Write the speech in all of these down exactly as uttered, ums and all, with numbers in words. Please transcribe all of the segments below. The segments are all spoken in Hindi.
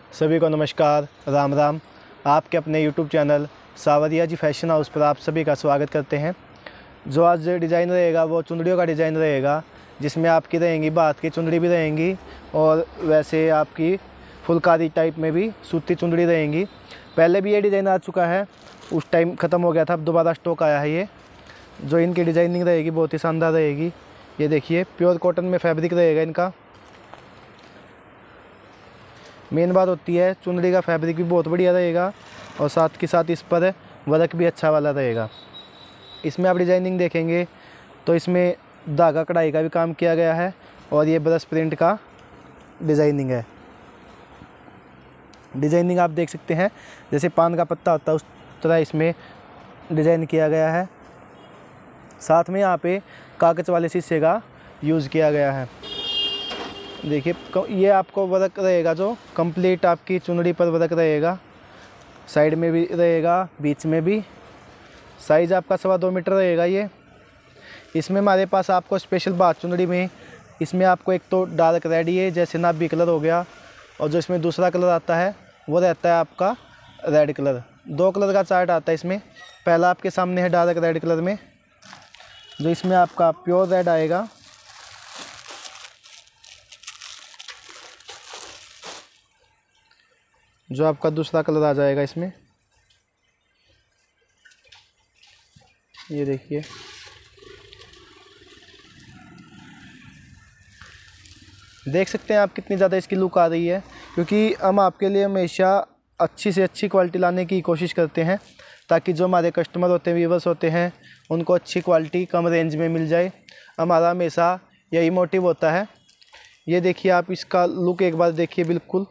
सभी को नमस्कार, राम राम। आपके अपने यूट्यूब चैनल सावरिया जी फैशन हाउस पर आप सभी का स्वागत करते हैं। जो आज डिज़ाइन रहेगा वो चुंदड़ियों का डिज़ाइन रहेगा, जिसमें आपकी रहेंगी बात की चुंदड़ी भी रहेंगी और वैसे आपकी फुलकारी टाइप में भी सूती चुंदड़ी रहेंगी। पहले भी ये डिज़ाइन आ चुका है, उस टाइम ख़त्म हो गया था, अब दोबारा स्टॉक आया है। ये जो इनकी डिज़ाइनिंग रहेगी बहुत ही शानदार रहेगी। ये देखिए प्योर कॉटन में फैब्रिक रहेगा इनका। मेन बात होती है चुंदड़ी का फैब्रिक भी बहुत बढ़िया रहेगा और साथ के साथ इस पर वर्क भी अच्छा वाला रहेगा। इसमें आप डिज़ाइनिंग देखेंगे तो इसमें धागा कढ़ाई का भी काम किया गया है और ये ब्रश प्रिंट का डिज़ाइनिंग है। डिज़ाइनिंग आप देख सकते हैं जैसे पान का पत्ता होता है उस तरह इसमें डिज़ाइन किया गया है। साथ में यहाँ पे कागज़ वाले शीशे का यूज़ किया गया है। देखिए ये आपको वर्क रहेगा जो कंप्लीट आपकी चुंदड़ी पर वर्क रहेगा, साइड में भी रहेगा, बीच में भी। साइज़ आपका सवा दो मीटर रहेगा। ये इसमें हमारे पास आपको स्पेशल बात चुंदड़ी में इसमें आपको एक तो डार्क रेड है जैसे नाबी कलर हो गया, और जो इसमें दूसरा कलर आता है वो रहता है आपका रेड कलर। दो कलर का चार्ट आता है इसमें। पहला आपके सामने है डार्क रेड कलर में, जो इसमें आपका प्योर रेड आएगा। जो आपका दूसरा कलर आ जाएगा इसमें, ये देखिए। देख सकते हैं आप कितनी ज़्यादा इसकी लुक आ रही है, क्योंकि हम आपके लिए हमेशा अच्छी से अच्छी क्वालिटी लाने की कोशिश करते हैं ताकि जो हमारे कस्टमर होते हैं, व्यूवर्स होते हैं, उनको अच्छी क्वालिटी कम रेंज में मिल जाए। हमारा हमेशा यही मोटिव होता है। ये देखिए आप इसका लुक एक बार देखिए, बिल्कुल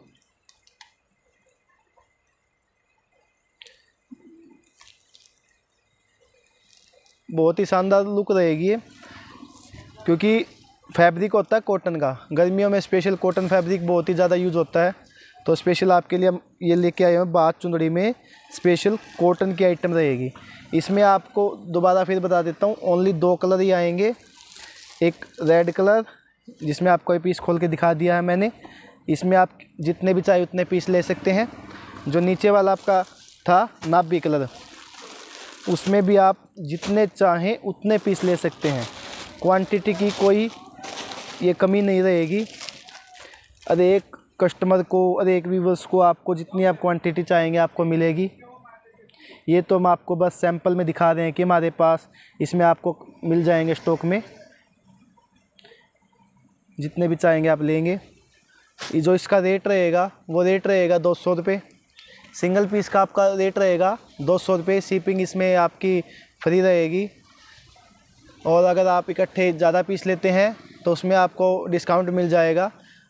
बहुत ही शानदार लुक रहेगी ये, क्योंकि फैब्रिक होता है कॉटन का। गर्मियों में स्पेशल कॉटन फैब्रिक बहुत ही ज़्यादा यूज़ होता है, तो स्पेशल आपके लिए ये लेके आए हैं बात चुंदड़ी में स्पेशल कॉटन की आइटम रहेगी। इसमें आपको दोबारा फिर बता देता हूँ, ओनली दो कलर ही आएंगे। एक रेड कलर जिसमें आपको ये पीस खोल के दिखा दिया है मैंने। इसमें आप जितने भी चाहे उतने पीस ले सकते हैं। जो नीचे वाला आपका था नाबी कलर, उसमें भी आप जितने चाहें उतने पीस ले सकते हैं। क्वांटिटी की कोई ये कमी नहीं रहेगी। हर एक कस्टमर को, हर एक व्यूवर्स को आपको जितनी आप क्वांटिटी चाहेंगे आपको मिलेगी। ये तो हम आपको बस सैंपल में दिखा रहे हैं कि हमारे पास इसमें आपको मिल जाएंगे स्टॉक में, जितने भी चाहेंगे आप लेंगे। ये जो इसका रेट रहेगा वो रेट रहेगा दो सौ रुपये। सिंगल पीस का आपका रेट रहेगा दो सौ रुपये। शिपिंग इसमें आपकी फ्री रहेगी, और अगर आप इकट्ठे ज़्यादा पीस लेते हैं तो उसमें आपको डिस्काउंट मिल जाएगा।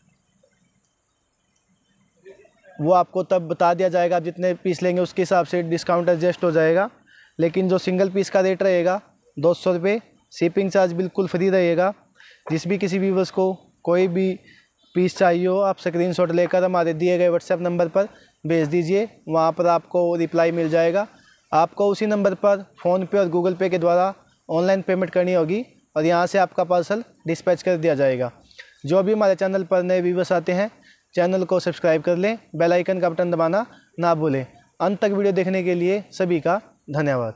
वो आपको तब बता दिया जाएगा, आप जितने पीस लेंगे उसके हिसाब से डिस्काउंट एडजस्ट हो जाएगा। लेकिन जो सिंगल पीस का रेट रहेगा दो सौ रुपये, शिपिंग चार्ज बिल्कुल फ्री रहेगा। जिस भी किसी व्यूवर्स को कोई भी पीस चाहिए हो, आप स्क्रीनशॉट लेकर हमारे दिए गए व्हाट्सएप नंबर पर भेज दीजिए, वहाँ पर आपको रिप्लाई मिल जाएगा। आपको उसी नंबर पर फ़ोनपे और गूगल पे के द्वारा ऑनलाइन पेमेंट करनी होगी और यहाँ से आपका पार्सल डिस्पैच कर दिया जाएगा। जो भी हमारे चैनल पर नए व्यूवर्स आते हैं, चैनल को सब्सक्राइब कर लें, बेल आइकन का बटन दबाना ना भूलें। अंत तक वीडियो देखने के लिए सभी का धन्यवाद।